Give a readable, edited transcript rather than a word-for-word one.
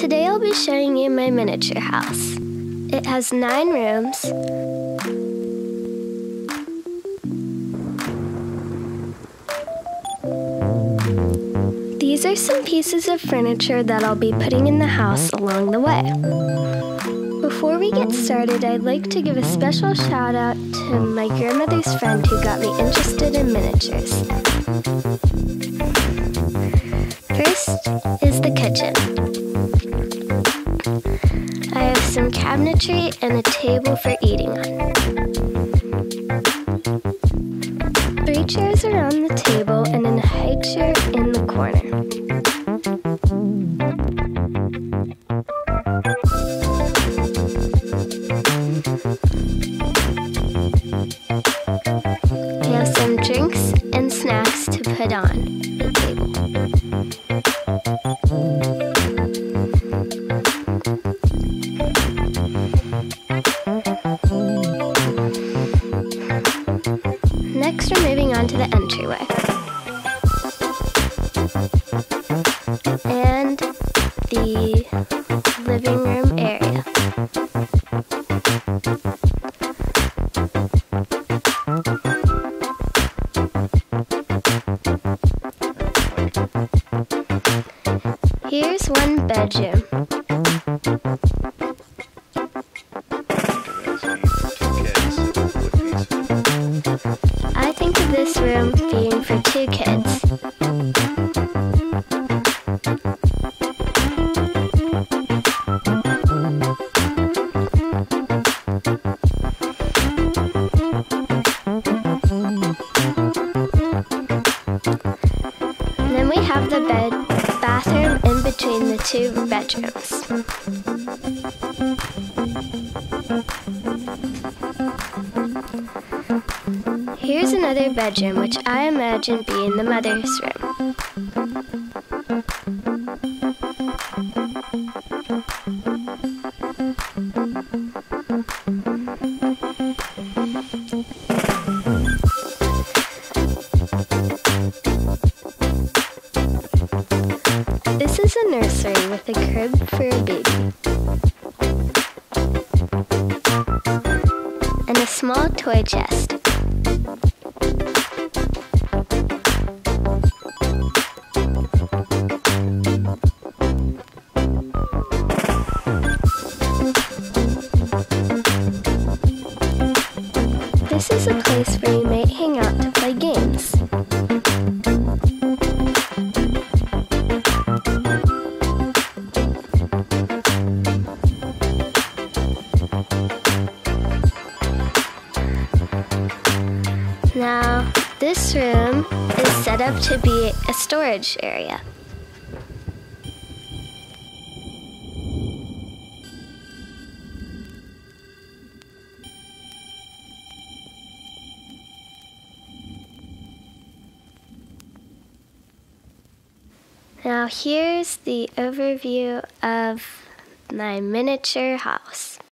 Today I'll be showing you my miniature house. It has 9 rooms. These are some pieces of furniture that I'll be putting in the house along the way. Before we get started, I'd like to give a special shout out to my grandmother's friend who got me interested in miniatures. First is the kitchen. I have some cabinetry and a table for eating on. 3 chairs are on the table and a high chair in the corner. We have some drinks and snacks to put on the table. Next, we're moving on to the entryway and the living room area. Here's one bedroom. I think of this room being for 2 kids. And then we have the bathroom in between the 2 bedrooms. Here's another bedroom, which I imagine being the mother's room. This is a nursery with a crib for a baby. And a small toy chest. This is a place where you might hang out to play games. Now, this room is set up to be a storage area. Now here's the overview of my miniature house.